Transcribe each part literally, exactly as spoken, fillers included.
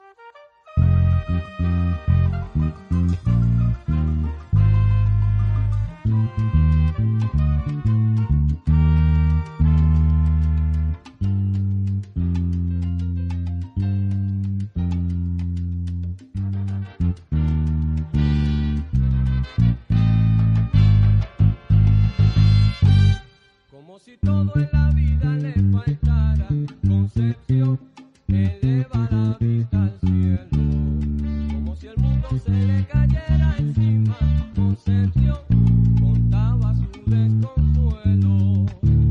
Como si todo en la vida le faltara, Concepción eleva la vista al cielo. Como si el mundo se le cayera encima, Concepción contaba su desconsuelo.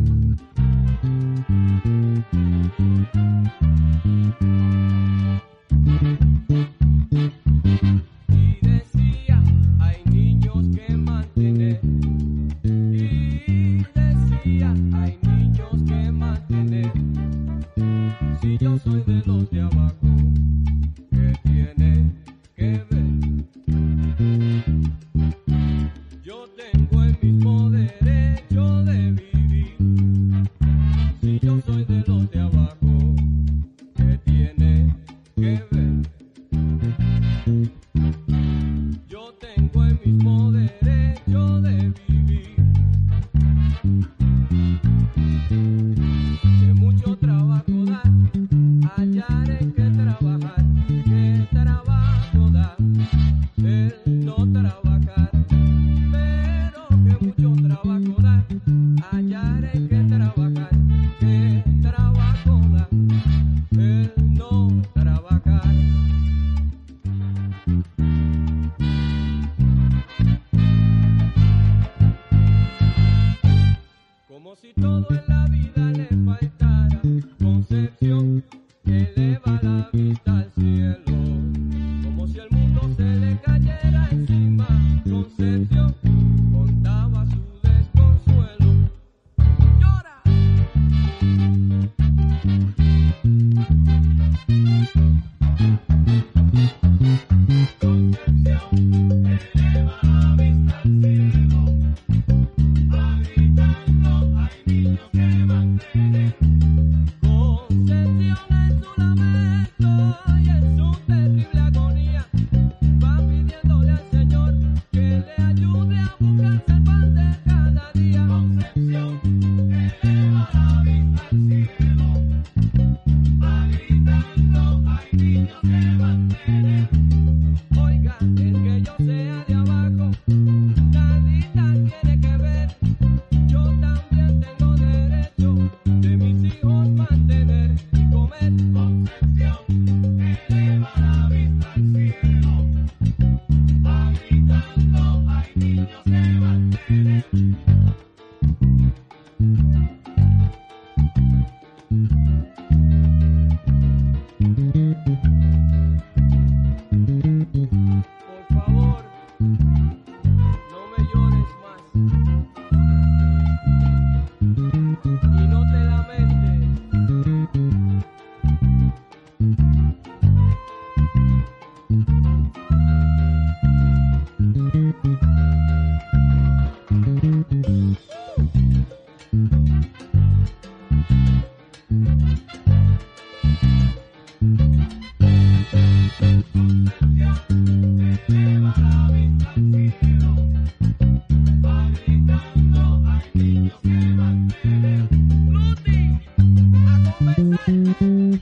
Y decía, hay niños que mantener. Y decía, hay niños que mantener. Si yo soy de los de abajo, ¿qué tiene que ver? Yo tengo el mismo derecho de vivir. Si yo soy de los de abajo, ¿qué tiene que ver? Yo tengo el mismo derecho de vivir. Que mucho trabajo da, hallaré que trabajar, que trabajo da el no trabajar, pero que mucho trabajo da, hallaré que trabajar, que trabajo da el no trabajar. Como si todo en la vida le faltara, Concepción eleva la vista al cielo. Como si el mundo se le cayera encima, Concepción contaba su desconsuelo. ¡Llora! Concepción eleva la vista al cielo. Va gritando, hay niños que mantener. Concepción en su lamento y en su terrible agonía va pidiéndole al Señor que le ayude a buscarse el pan de cada día. Concepción eleva la vista al cielo. Va gritando, hay niños que mantener. Oiga, el que yo sea de abajo, nadita tiene que ver. Yo también tengo derecho de mis hijos mantener y comer. Concepción eleva la vista al cielo. Va gritando, hay niños que mantener. Por favor, no me llores más y no te lamentes. Eleva la vista al cielo. Va gritando, hay niños que mantener. Luti, a comenzar.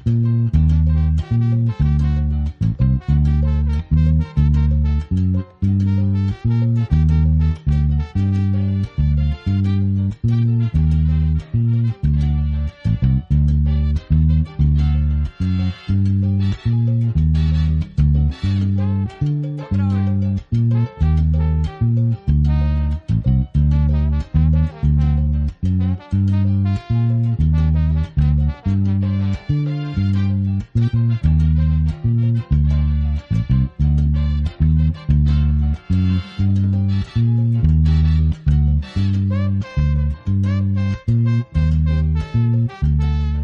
Otra vez.